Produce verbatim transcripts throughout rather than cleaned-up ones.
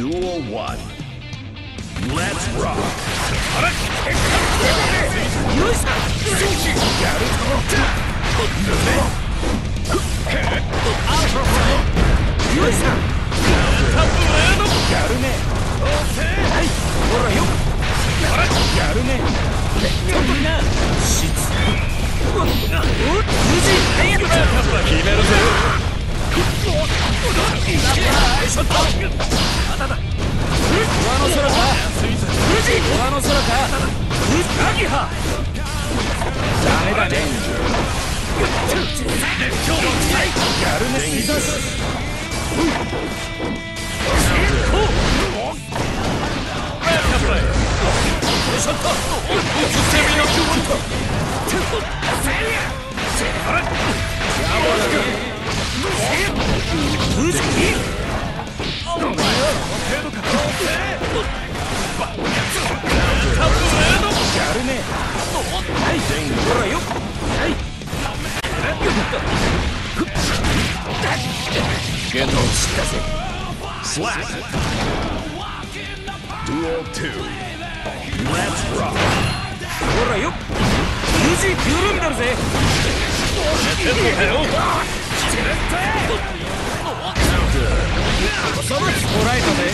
Duel one. Let's rock. Slap. Duel two. Let's rock. ほらよ、無事緩んだるぜ。こらえたぜ。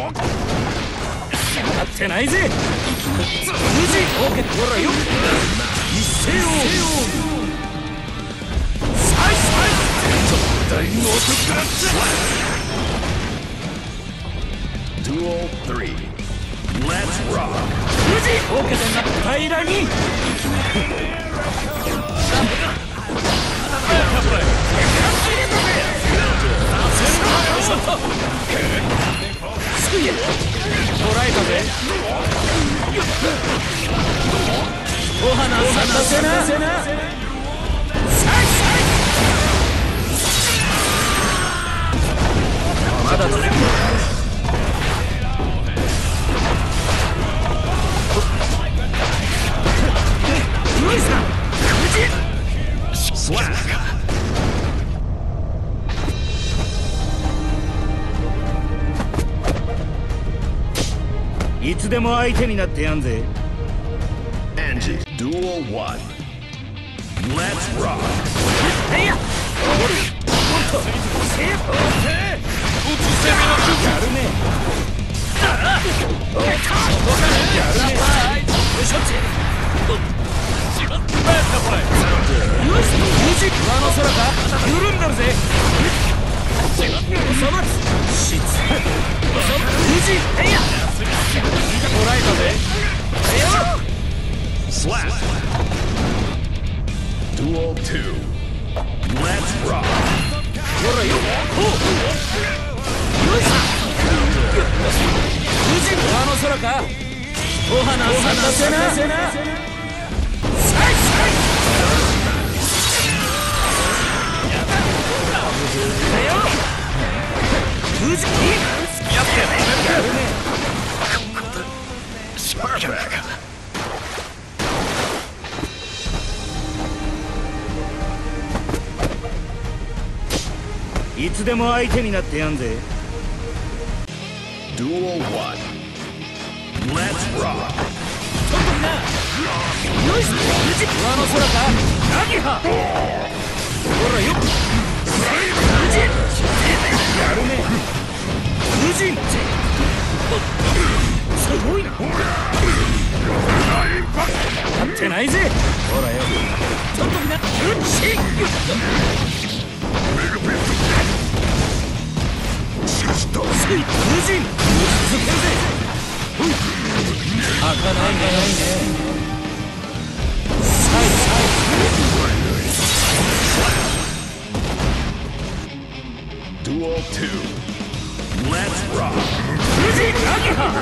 やってないぜ。無事オーケー。ほらよ、一斉を。Duel three. Let's rock. 無事オーケーでなった平らに。こらえたぜ。お花させな。まだ続く。いつでも相手になってやんぜ。Angie, Duel one. Let's rock. やるね。上の空か緩んだるぜ。おそ松しつ無事こらえたぜ。Slap. Duel two. Let's rock. ほらよ、ほう無事上の空かお花を咲かせな。無事やってやるね。いつでも相手になってやんぜ。Duel one. Let's rock. ちょっとみんな。よし、無事上の空か。ナギハ。ほらよ。無事。やるね。無事。すごいな。やってないぜ。ほらよ。ちょっとみんな。よし。メガペット無人続けるぜ。開かないがないね。サイサイ Duel two. Let's rock. 無人ナギハ。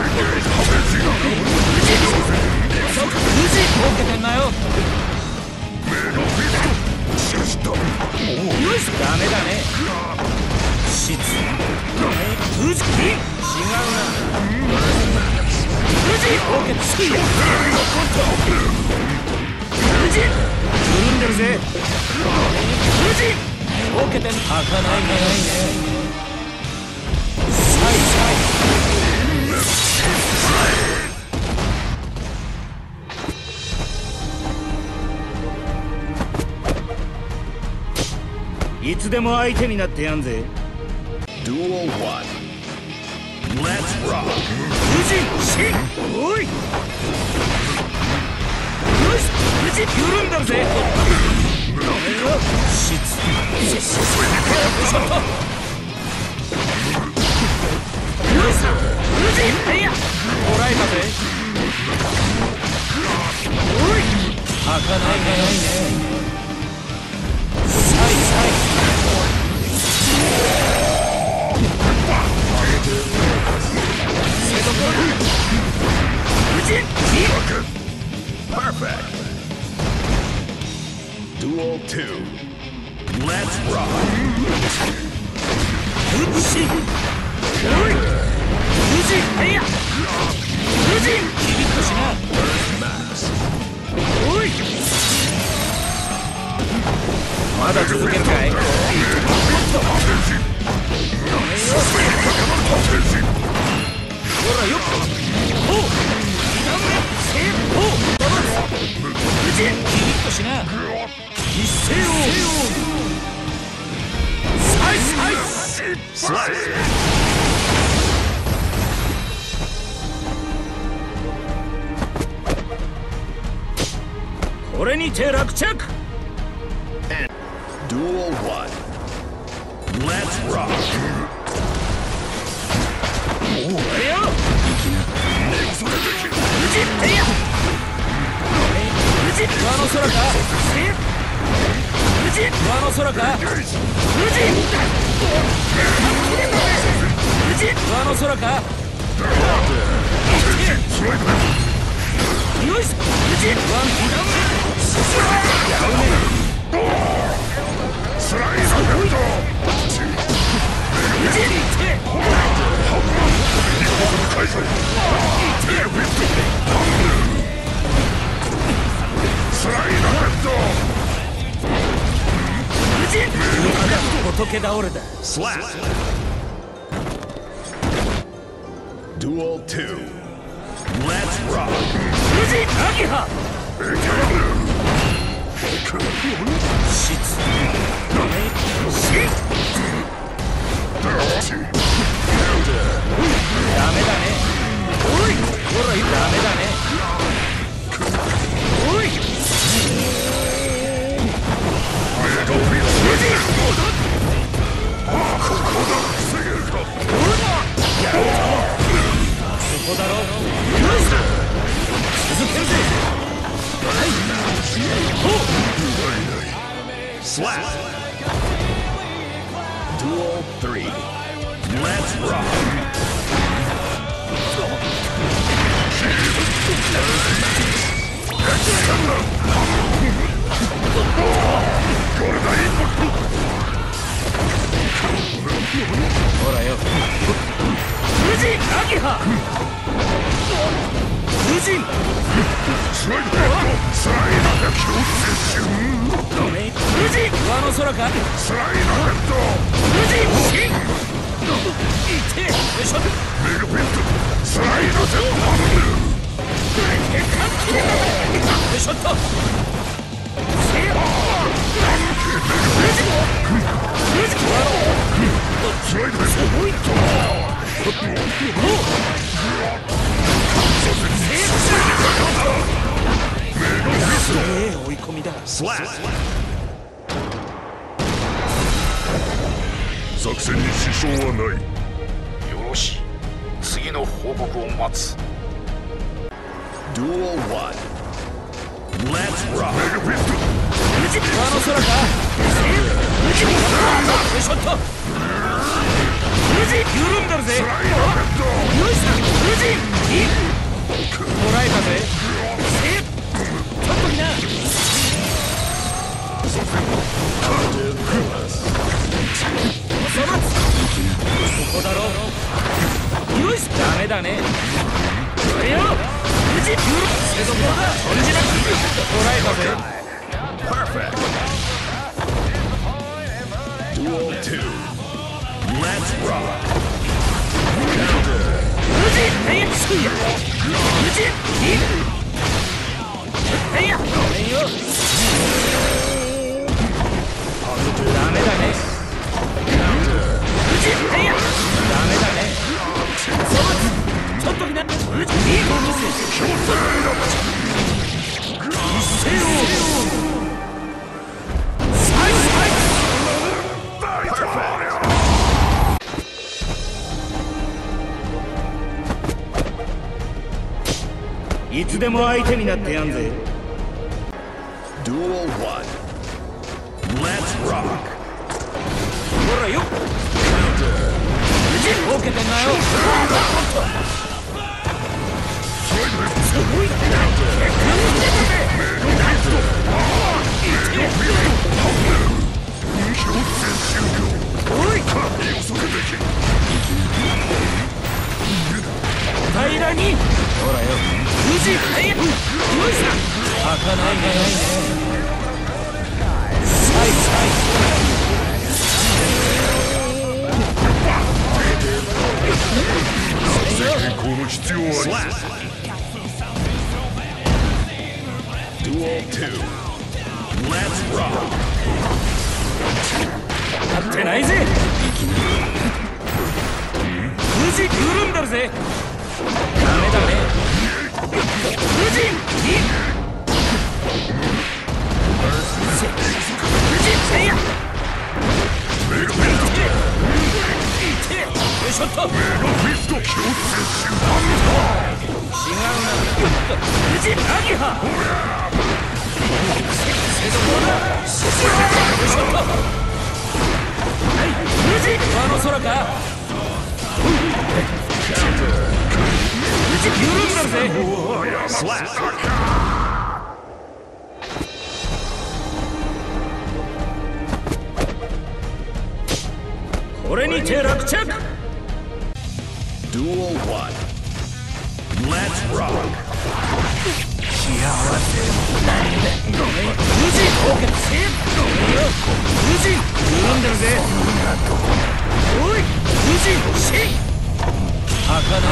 無人ボケてんなよ。よし、ダメだね。しつ無事違うな。無事オーケーつきや。無事緩んでるぜ。無事オーケーで開かないがないね。サイサイつでも相手になってやんぜ。 Duel one. Let's rock. 無人シンおいよし無人緩んだぜ。しつししちょっとよし無人いやもらえたぜ。おい開かないがないね。サイサイ Perfect. Duel two. Let's rock. うしおい無人いや無人キリッとしな。 Max. おいまだ続けるかい。ほらよっほうせいほうダブル無人キリッとしな。一斉をサイサイスライス。 これにて落着。 Duel one. Let's rock. おれよ無人いや無人上の空か無人上の空か無人無人上の空かよし無人ワンスライドヘッド。 無人仏倒れだ。 Slap. Duel two. Let's rock. 無人アギハシツシダメだね。おいほらダメだね。おい無人ここだ防げるか。ここだろ。よし続けるぜ。はいほう Slap. Duel three. Let's rock. ほらよ無人アギハ無人スライドヘッド。スライドヘッド。 無人上の空か。 スライドヘッド。 無人シンいてよいしょ。 メガピット。スライドヘッド。 よいしょっとせよ無人無人スライドヘッド。 追い込みだ。 Slap. 作戦に支障はない。 よろし、次の報告を待つ。 Duel one. Let's rock. 無人上の空か。無人よいしょっと無人緩んだるぜ。よし無人いもらえたぜ。せちょっとみなここだろ。よしダメだね。これよ無人緩せどころだ。存じなくもらえたぜ。 Perfect. Duel two. Let's rock. 無人えいつくや無人いえいやごめんよダメだね。 はいやダメだねちょっとみんな富士いいと見せ一斉をサイズいつでも相手になってやんぜ。 Duel one. Let's rock. ほらよっ無事受けてんなよすごいおい平らにほらよ無事早くよいさ儚いがないねサイサイ成功の必要はあり。Duel two. Let's rock. 勝ってないぜ無事緩んだるぜダメだね無事いい無事せいやよいしょっと違うな無事アギハせどこだよいしょっとはい無事上の空か無事緩んだるぜこれにて落着 Duel one. Let's rock. 幸せ何で無事オーケーせー無事緩んでるぜおい無事シェイ儚いね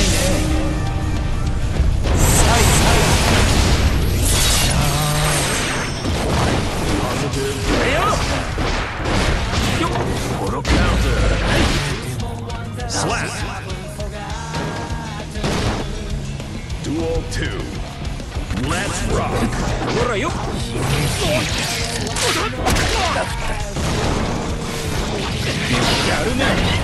サイサイよっよっホロカウント Slap. Duel two. Let's rock. ほらよっやるね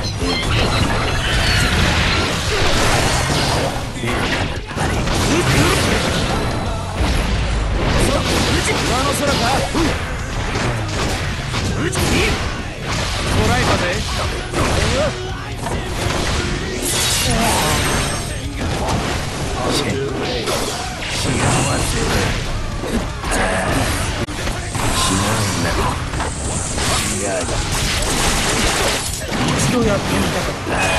無事上の空か無事に捉えたぜ一度やってみたか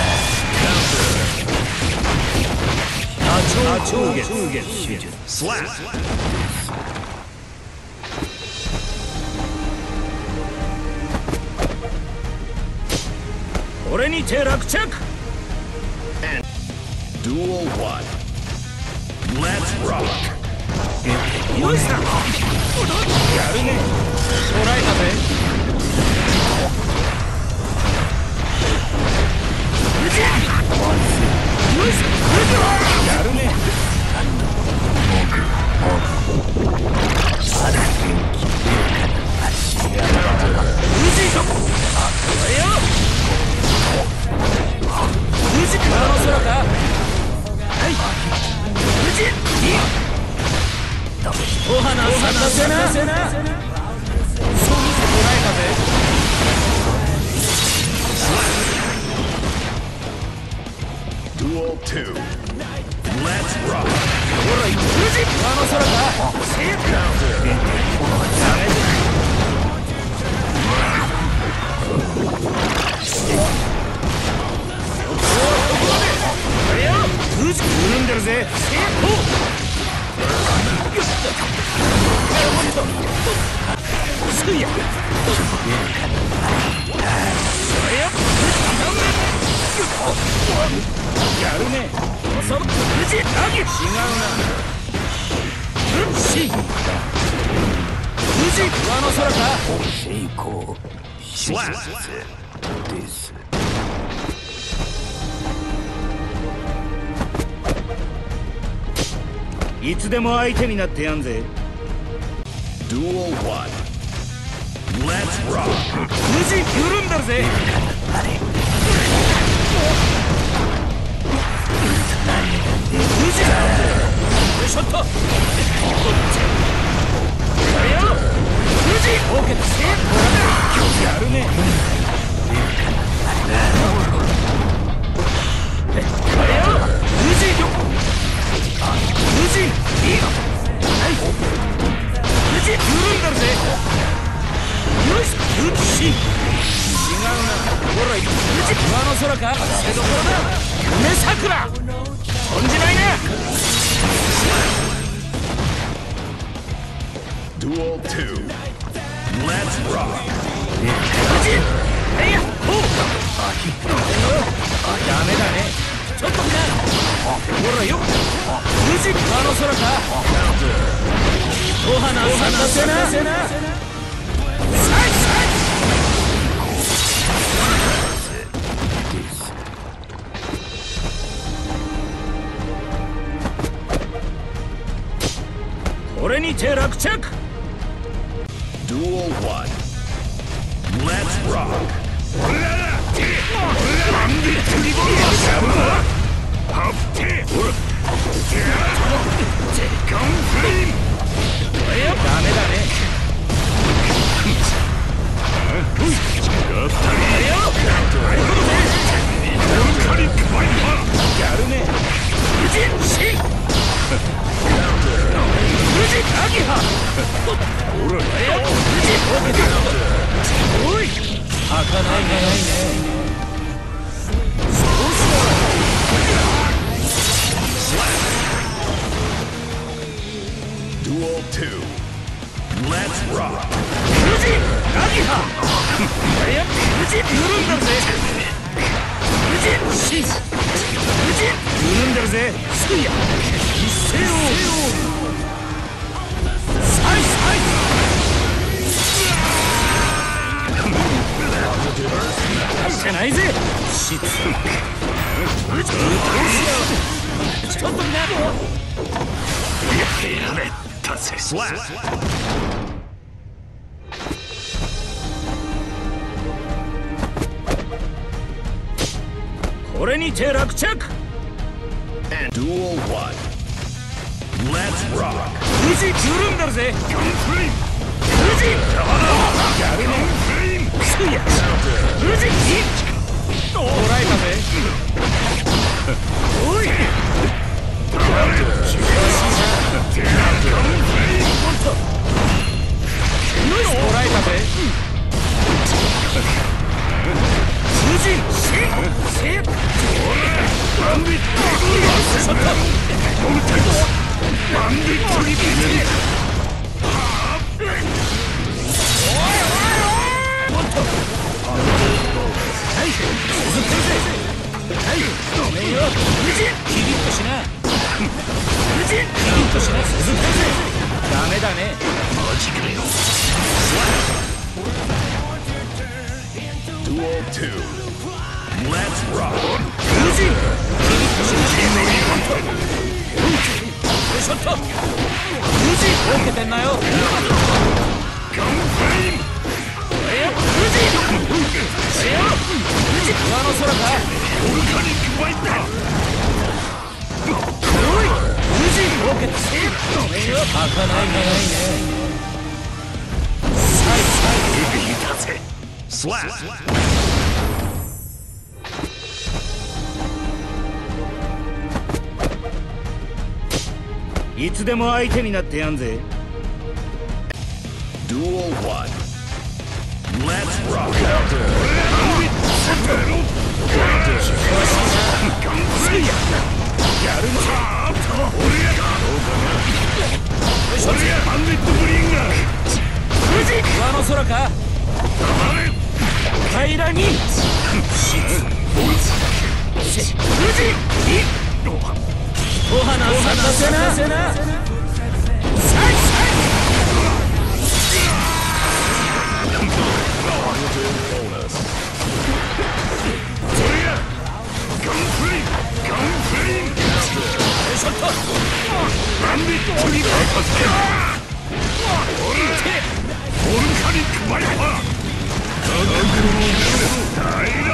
った超月 Slap. これにて落着 Duel one. Let's rock. よいさやるね捉えたぜ無事よいさやるね無事よ無事からの空かはい無事いいお花咲かせなそう見せ捉えたぜ Duel two. Let's rock. ほら無事あの空かセーフダウン無事緩んでるぜ成功すいややるね無事アギ違うな無事上の空か成功 Slap. いつでも相手になってやんぜ。 Duel one. Let's rock. 無事緩んだるぜ。無事だ。よいしょっと。あれよ。無事。オーケーだ。やるね。あれよ。無事よ。無事。いい。はい。無事緩んだるぜ。よし、武器違うな。ほら、無事上の空か。瀬どころだ。梅桜飛んじまいな。 Duel two. Let's rock. 無事えいやほうダメだね。ちょっとみなほらよ。無事上の空か。お花咲かせなせな。これにて落着。 Duel one. Let's rock. Duel two. Let's rock. 無事ナギハいや無事緩んだるぜ。無事シーズ無事緩んだるぜ。スクイヤ一斉をサイサイしてないぜ。シツ無事ちょっとみなやめたぜ。 Slap. これにて落着。 And Duel one. Let's rock. 無事緩んだるぜ。無事やるね。スクイヤ無事捉えたぜ。おい捉えたぜ。無事シーセーバンビットショットバンビットリピーおいおいおいもっとはい続けるぜ。はいごめんよ。無事キリッとしな。無事キリッとしな。続けるぜ。ダメだね。マジかよ。 Duel two. Let's rock. 無事キリッとしな。ショット無事受けてんなよ。ガンフレイムえよ無事えよ無事上の空か。オルカニックバイターおい無事受けてごめんよ。開かないがないね。サイサイいたぜ。 Slap. いつでも相手になってやんぜ。 Duel one. Let's rock. やるのか。それバンディットブリンガー無事上の空か。平らに無事にお花を咲かせなせな。サイサイそれやガンフリンガンフリンショットバンビットに任せてオルカニックバイパー大乱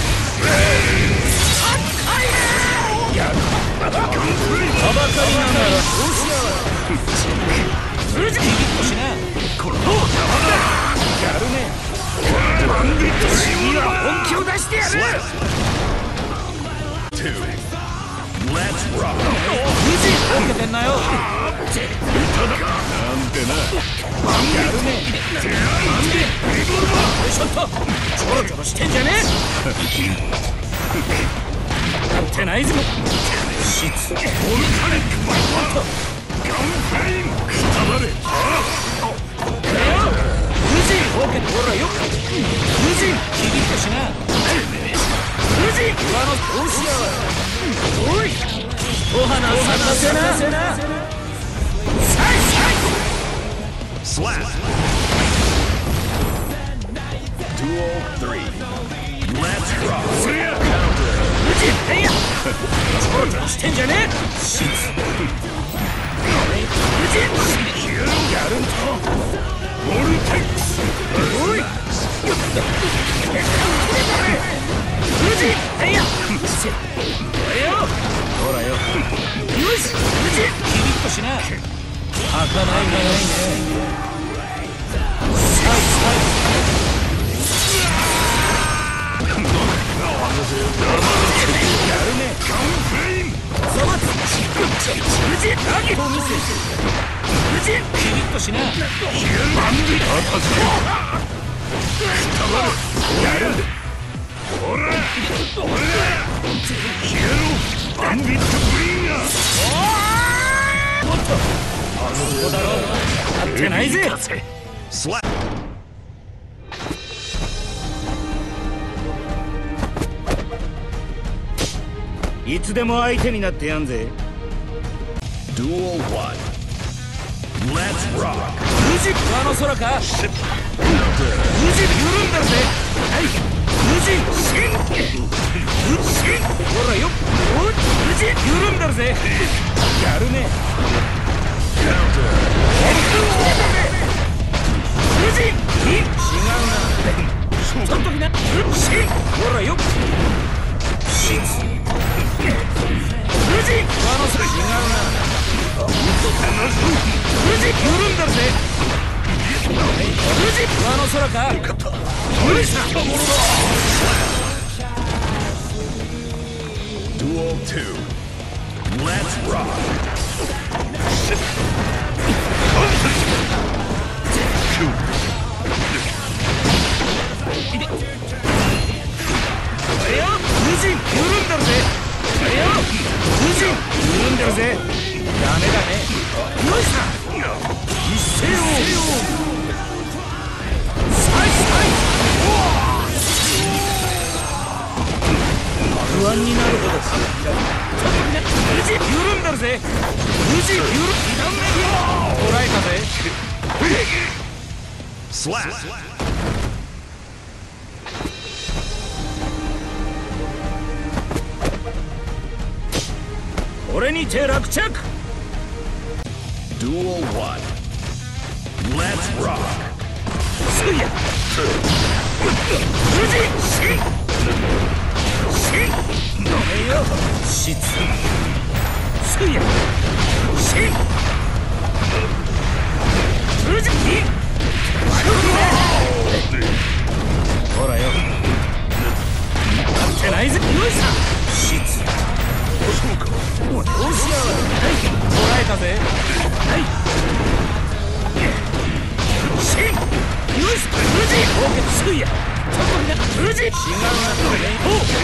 はばかりながらどうしよう。数字ビビッとしな。この邪魔だ。やるね。バンビット君は本気を出してやる。無事受けてんなよ。なんてな。やるね。なんでちょっとちょろちょろしてんじゃねえ。やってないぞ。シツオルカネックマイパーガンフェインくたばれ。無事オーケーほらよ。無事ビビッとしな。無事上のどうしよう。おいお花咲かせな。サイサイスラッツーオースリー Let's rock。無事えいやちょろちょろしてんじゃねえ。シツ無事やるんだ。ボルテックスおい無事えいやほらよ。よし無事キリッとしな。開かないがないね。サイサイやるね。カンフェインザバツ無事何を見せて無事キリッとしな。バンビットやる。ほらほら消えろバンビットブリンガー。おっとあそこだろう。やってないぜ。スラッいつでも相手になってやんぜ。Duel one Let's rock。無事上の空か。無事緩んだぜ。はい無事シンシンほらよ。無事緩んだぜ。やるね。無事違うな。ちょっときな。シンほらよ。シン無事上の空違うな。無事緩んだぜ。無事上の空か。無理したものだ。Duel two Let's rock。無事緩んだぜ。無事緩んでるぜ。ダメだね。よいしょ一斉をサイサイ不安になるほどか。無事緩んでるぜ。無事緩ん捉えたぜ。スラッこれにて落着。 Duel one Let's rock。 すや無事シンシンダメよ。質すやシン無事にほらよ。待ってないぜ。よいしょ質そうか。おどうしよう。はい捉えたぜ。はいシンよし無事オーケーすやちょっとみんな無事違うな。お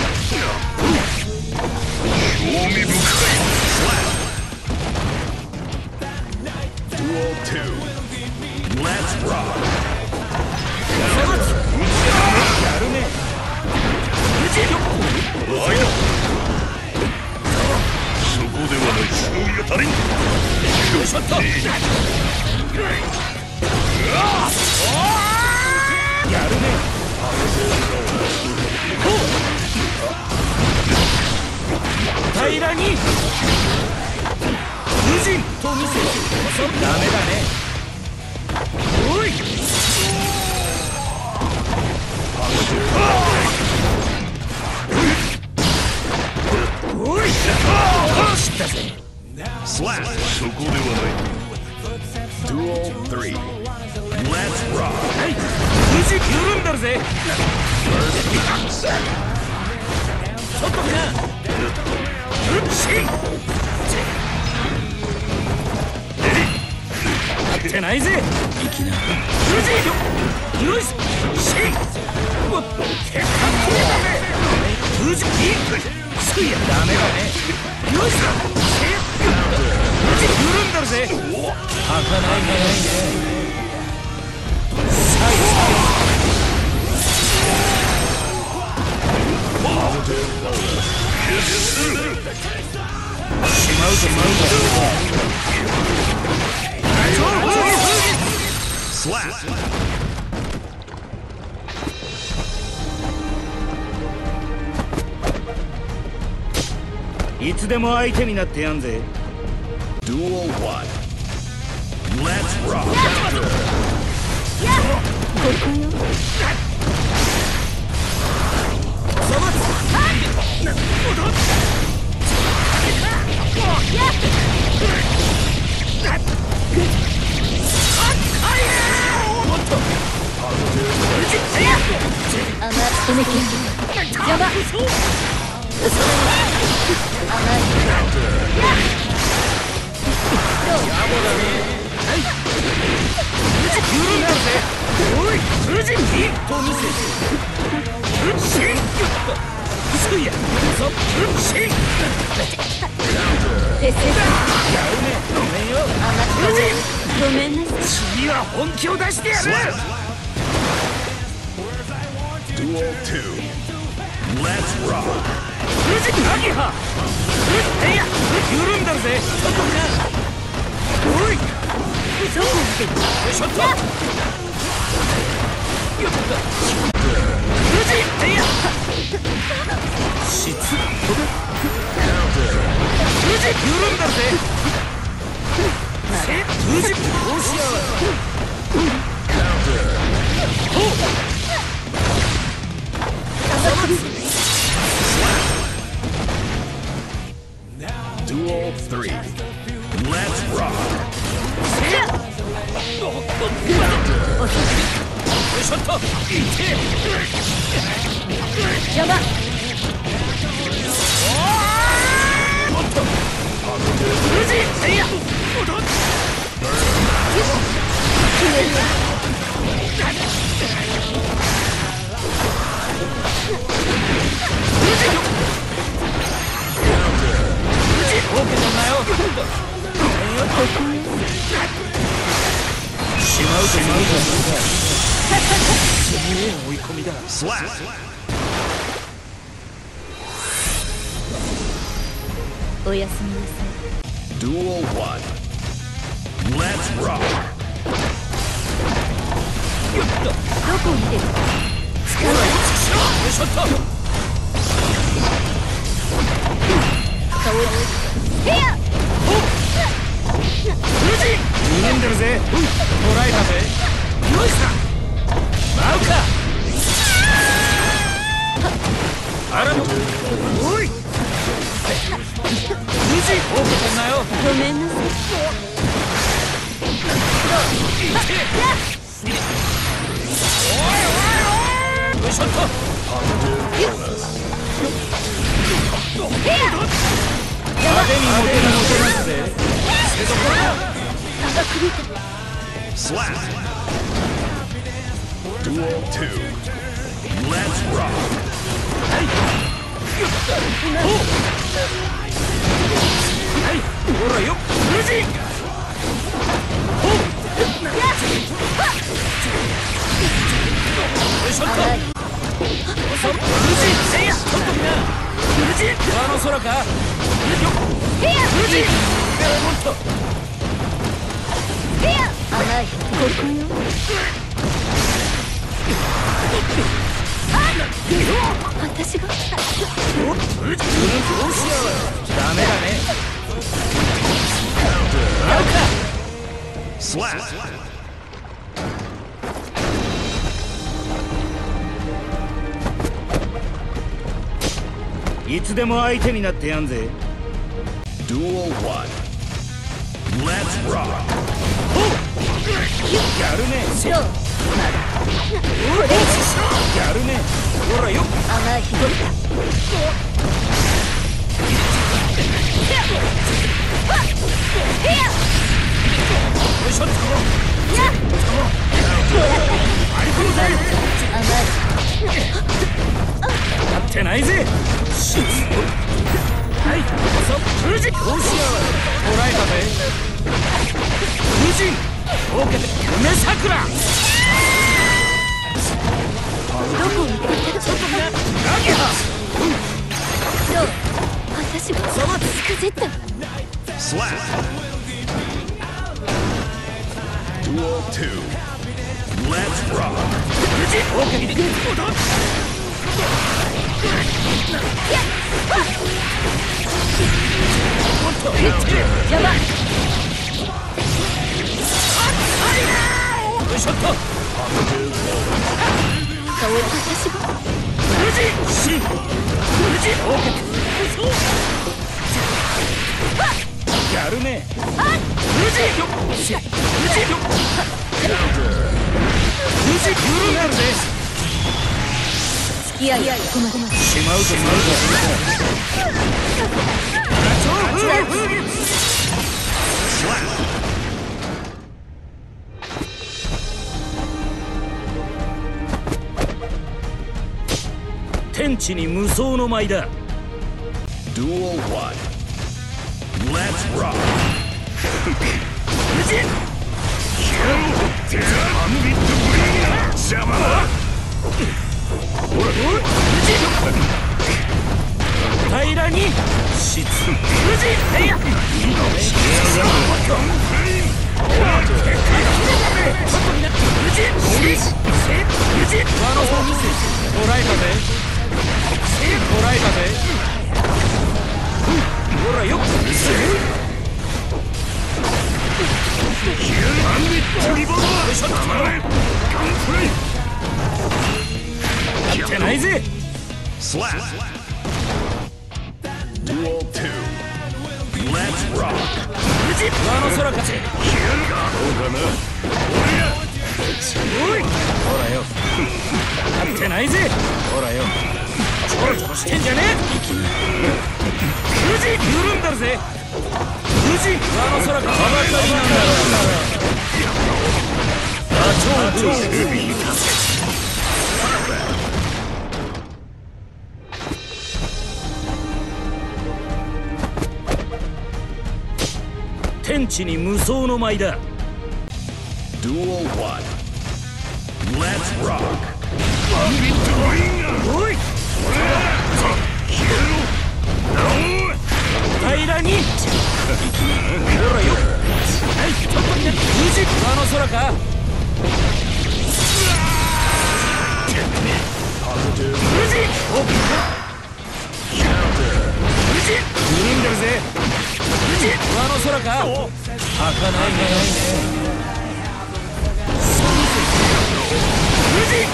興味深い。Duel two Let's rock。 やるね。無事よワイドそこではない勝利が足りん。よいしょっとやるね。平らに無人と見せる。ダメだね。おいおい知ったぜ。 そこではない。Duel three. Let's rock. はい、無事緩んだるぜ。ちょっとみな。うっしん。勝ってないぜ。いきなり。無事よ。よし。しん。もっと結果これだね。無事いい。すいやダメだね。よし。無事緩んだるぜ。儚いね。サイサイ。しまうぞまうぞ。いつでも相手になってやんぜ。 Duel one. Let's rock. ごめんなさい。 次は本気を出してやる。 Duel two. Let's rock. 無事アギハ。えいや緩んだるぜ。ちょっとみな。おいどこ見てる。 ちょっとよっと無事えいや質無事緩んだるぜ。せ無事どうしよう。ほう Duel three. Let's rock. ちょっといってやば。 もっと無事えいや決めるわ。 オーケーだなよ。しまうとしまうとすげえ追い込みだ。 Slap. おやすみなさい。 Duel one. Let's rock. どこを見てる。 ほらよいしょっと顔をヘア。 無事逃げんでるぜ。捕らえたぜ。よいしょ舞うか。あらもおい無事オーケーだなよ。 ごめんなさい。 よいしょっと派手にモテるモテますぜ。せどころ Slap. Duel two. Let's rock. はいはいほらよ無事ほうよいしょっとそ無事えいやちょっとみんな無事あの空かよ無事もっと甘い。ここよ。私が。 無事どうしよう。ダメだね。 Slap. いつでも相手になってやんぜ。 Duel one. Let's rock. やるね。 どうまだこれやるね。ほらよ。 甘い日取りだよいしょ。やってないぜ。しはい、そ富士、どうしよう。こらえたぜ。富士、オーケーで梅桜。 どこを見ていただくナギハ。 どう私がそのつくぜった Slap. Duel two. Let's rock. 富士、オーケーでどうだ。 やばいよいしょっと。 顔を私が富士、し、富士、オーケー。やるね。富士、よっし、富士、よっ。富士、ブルーなるぜ。 付き合いはここまでしまうとしまうと。 Slap. 天地に無双の舞だ。 Duel one. Let's rock. 富士。 邪魔だ。 おいおい、富士。平らに。しつ。富士。いや。富士。富士。あの方見せ。こらえたぜ。こらえたぜ。ほらよ。やってないぜ。 Slap. Duel two. Let's rock. 富士、あの空風。おい、ほらよ。やってないぜ。ほらよ。ちょろちょろしてんじゃねえ。富士、緩んだるぜ。富士、あの空風。羽ばたりなんだろ。ダチョウブー。天地に無双の舞だ。 Duel one. Let's rock. おい。平らに。ほらよ。はい、ちょっと見て。富士、あの空か。富士、おっ。富士、緩んでるぜ。富士、あの空か。儚いね。富士。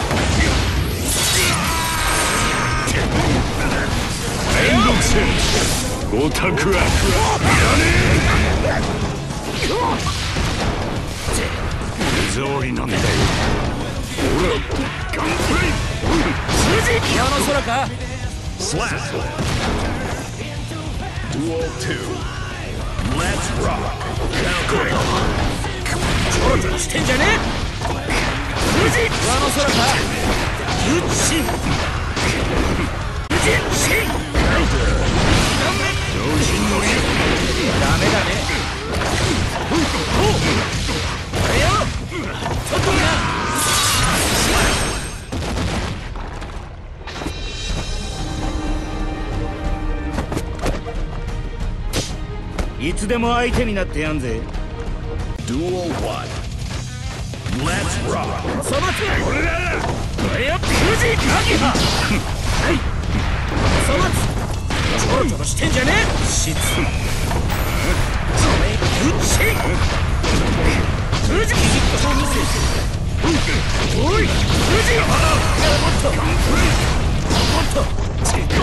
めんどくせえ。オタクはいらねえ。手触りなんだよ。ほら、ガンプレイ。 富士、あの空か。 Slap. Duel two. Let's rock. ちょろちょろしてんじゃねえ。富士、あの空か。うっしん。富士、しん。ダメだね。あれよ。ちょっとな。いつでも相手になってやんぜ。 Duel one. Let's rock. そのつもりだ。あれよ。富士、ナギハ。はい。そのつ。ちょろちょろしてんじゃねえ。しつ。うっしん。 富士ビジットを見せおい富士もっともっと富士よ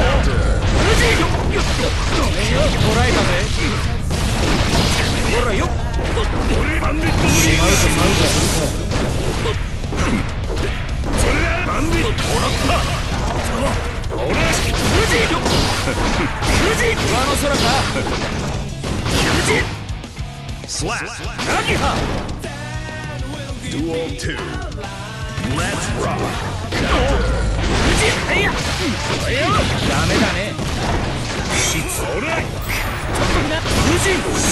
こらえたぜほらよバンディット無理しまうとサウザするかそれバンディットもらった俺富士よ富士上の空か富士 Slap. ナギハ Duel two. Let's rock. 富士はいやダメだねしつ俺ちょっとみな富士し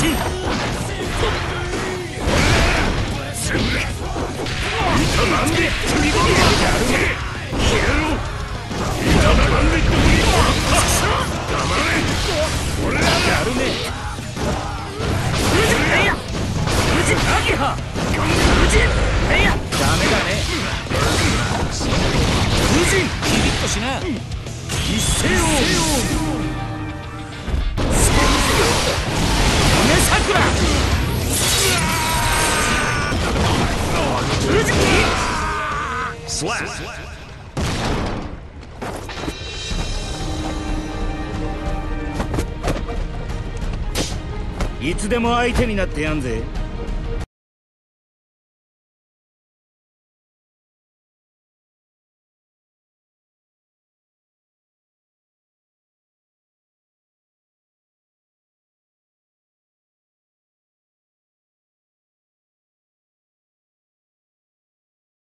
板バンディットにやるね消えろ板バンディットにもらった黙れ俺らやるね富士はいや富士ナギハ富士はいやダメだね富士ビビッとしな一斉を梅桜富士 Slap. いつでも相手になってやんぜ